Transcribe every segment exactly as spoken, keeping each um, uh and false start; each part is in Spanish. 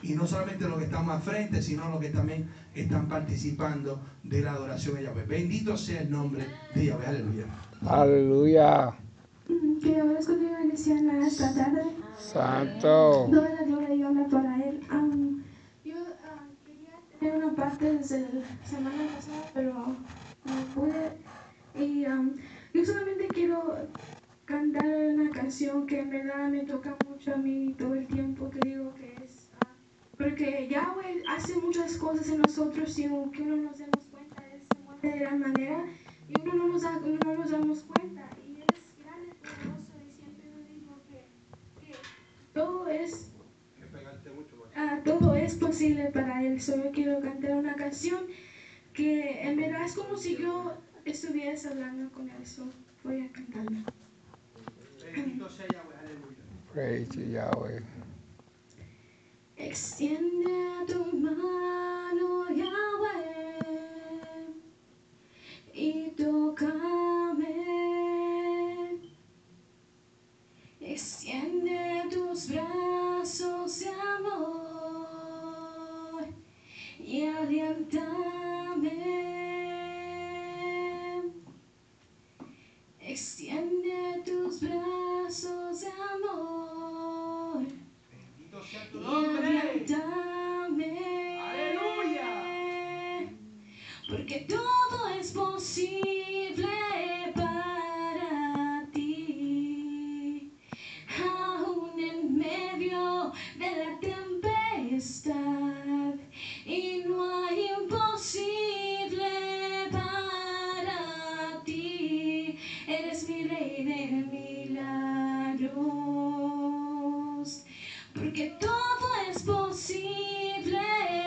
y no solamente los que están más frente, sino los que también están participando de la adoración a Yahweh. Bendito sea el nombre de Yahweh. Aleluya. Aleluya. Que ahora es cuando yo bendición esta tarde. Santo. Toda la gloria y honra para Él. Um, yo uh, quería tener una parte desde la semana pasada, pero no pude. Y um, yo solamente quiero cantar una canción que en verdad me toca mucho a mí todo el tiempo, que digo que es... Uh, porque Yahweh hace muchas cosas en nosotros y aunque uno nos demos cuenta, Él se mueve de gran manera y uno no nos, da, no nos damos cuenta. Y Él es grande, poderoso y siempre nos dijo que, que todo es... Uh, todo es posible para Él. Solo quiero cantar una canción que en verdad es como si yo estuviese hablando con Él. So voy a cantarla. Bendito sea Yahweh. Aleluya. Praise you, Yahweh. Extiende tu mano, Yahweh, y tócame. Extiende tus brazos de amor y aliéntame. Extiende tus brazos de amor Bendito sea tu y nombre. aliéntame. Aleluya. Porque todo es posible para ti, aún en medio de la tempestad, y no hay imposible para ti. Eres mi rey de milagros, porque todo es posible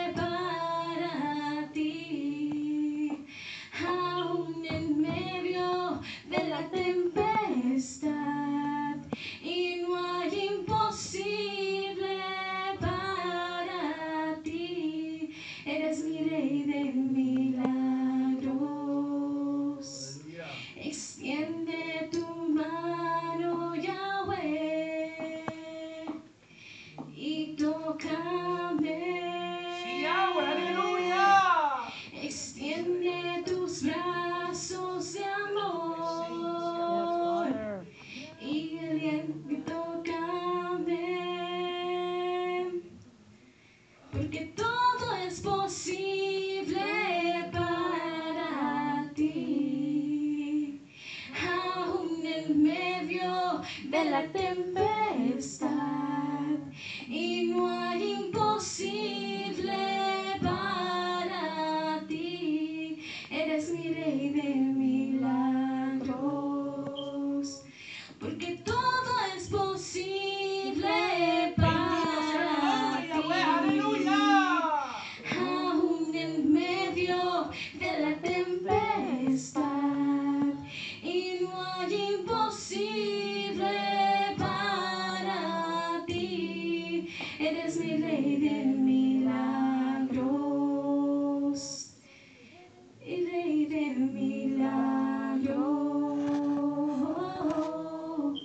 para ti, aún en medio de la tempestad, y no hay imposible para ti. Eres mi rey de milagros. Extiende tu mano, Yahweh, y tócame. Sí, Yahweh. Aleluya. Extiende tus brazos de amor y aliento, y tócame. Porque todo es posible para ti, aún en medio de la tempestad, y no hay imposible para ti. Eres mi rey de milagros, porque todo es posible Bendito sea tu nombre, para Yahweh. ti, Aleluya. aún en medio de la tempestad, y no hay imposible para ti. Eres mi rey de milagros, y rey de milagros,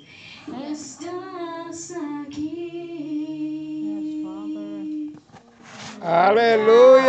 estás aquí. Aleluya.